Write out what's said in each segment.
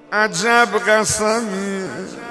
عجب قسمی.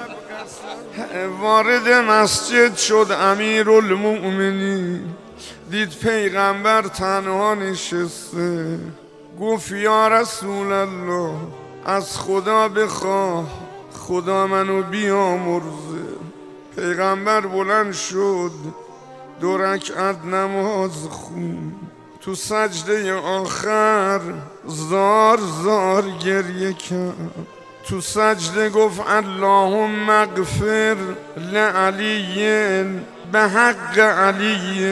وارد مسجد شد امیرالمؤمنین، دید پیغمبر تنها نشسته. گفت یا رسول الله، از خدا بخواه خدا منو بیامرزه. پیغمبر بلند شد 2 رکعت نماز خون. تو سجده آخر زار زار گریه کرد. تو سجده گفت اللهم اغفر لعلی به حق علی.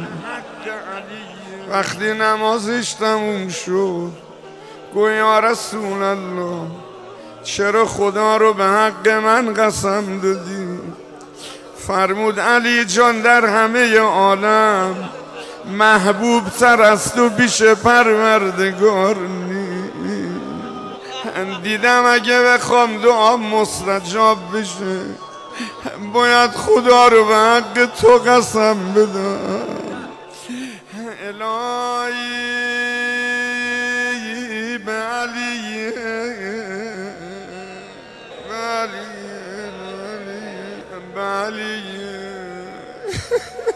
وقتی نمازش تموم شد گویا یا رسول الله، چرا خدا رو به حق من قسم دادی؟ فرمود علی جان در همه عالم محبوب تر از تو پیش پروردگار نی. دیدم اگه بخوام دعا مستجاب بشه باید خدا رو به حق تو قسم بدم. الهی به علی، به علی، به علی